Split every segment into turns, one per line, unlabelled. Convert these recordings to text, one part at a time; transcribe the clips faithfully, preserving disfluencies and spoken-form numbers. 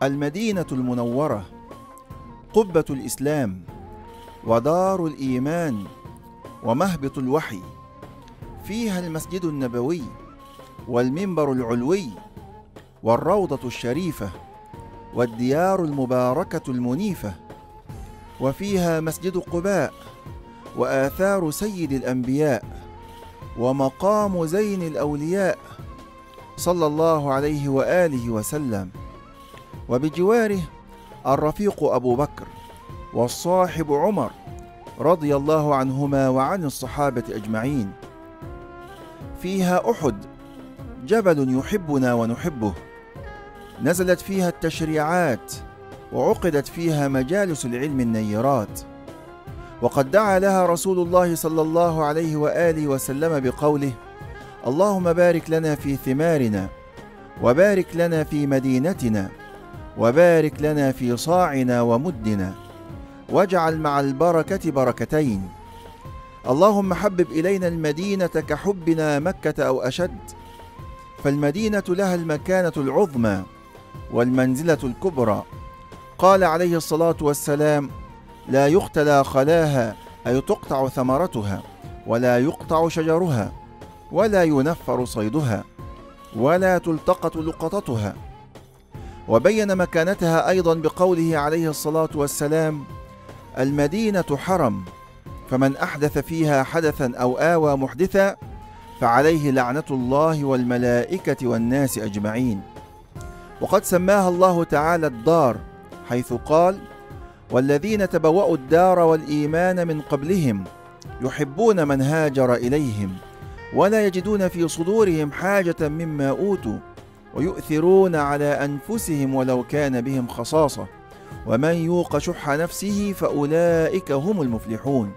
المدينة المنورة قبة الإسلام ودار الإيمان ومهبط الوحي، فيها المسجد النبوي والمنبر العلوي والروضة الشريفة والديار المباركة المنيفة، وفيها مسجد قباء وآثار سيد الأنبياء ومقام زين الأولياء صلى الله عليه وآله وسلم، وبجواره الرفيق أبو بكر والصاحب عمر رضي الله عنهما وعن الصحابة أجمعين. فيها أحد جبل يحبنا ونحبه، نزلت فيها التشريعات وعقدت فيها مجالس العلم النيرات، وقد دعا لها رسول الله صلى الله عليه وآله وسلم بقوله: اللهم بارك لنا في ثمارنا وبارك لنا في مدينتنا وبارك لنا في صاعنا ومدنا واجعل مع البركة بركتين. اللهم حبب إلينا المدينة كحبنا مكة أو أشد، فالمدينة لها المكانة العظمى والمنزلة الكبرى. قال عليه الصلاة والسلام: لا يختلى خلاها، أي تقطع ثمرتها ولا يقطع شجرها ولا ينفر صيدها ولا تلتقط لقطتها. وبين مكانتها أيضا بقوله عليه الصلاة والسلام: المدينة حرم، فمن أحدث فيها حدثا أو آوى محدثا فعليه لعنة الله والملائكة والناس أجمعين. وقد سماها الله تعالى الدار، حيث قال: والذين تبوأوا الدار والإيمان من قبلهم يحبون من هاجر إليهم ولا يجدون في صدورهم حاجة مما أوتوا ويؤثرون على أنفسهم ولو كان بهم خصاصة ومن يوق شح نفسه فأولئك هم المفلحون.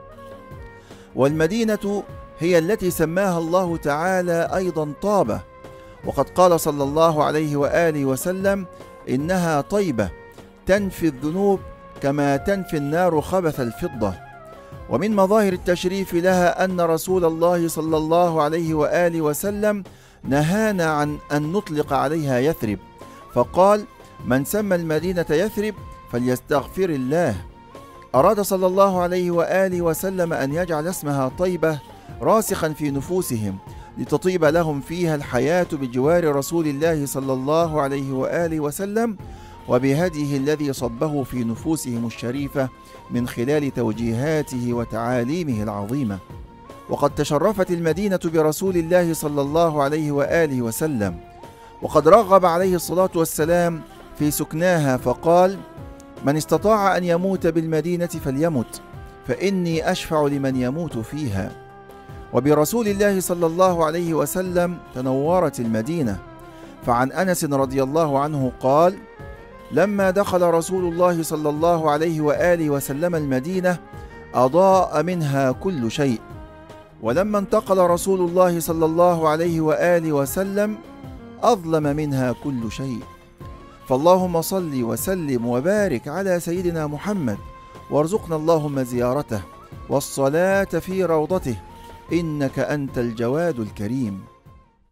والمدينة هي التي سماها الله تعالى أيضا طابة، وقد قال صلى الله عليه وآله وسلم: إنها طيبة تنفي الذنوب كما تنفي النار خبث الفضة. ومن مظاهر التشريف لها أن رسول الله صلى الله عليه وآله وسلم نهانا عن أن نطلق عليها يثرب، فقال: من سمى المدينة يثرب فليستغفر الله. أراد صلى الله عليه وآله وسلم أن يجعل اسمها طيبة راسخا في نفوسهم لتطيب لهم فيها الحياة بجوار رسول الله صلى الله عليه وآله وسلم وبهديه الذي صبه في نفوسهم الشريفة من خلال توجيهاته وتعاليمه العظيمة. وقد تشرفت المدينة برسول الله صلى الله عليه وآله وسلم، وقد رغب عليه الصلاة والسلام في سكناها، فقال: من استطاع أن يموت بالمدينة فليمت، فإني أشفع لمن يموت فيها. وبرسول الله صلى الله عليه وسلم تنورت المدينة، فعن أنس رضي الله عنه قال: لما دخل رسول الله صلى الله عليه وآله وسلم المدينة أضاء منها كل شيء، ولما انتقل رسول الله صلى الله عليه وآله وسلم أظلم منها كل شيء. فاللهم صل وسلم وبارك على سيدنا محمد، وارزقنا اللهم زيارته والصلاة في روضته، إنك أنت الجواد الكريم.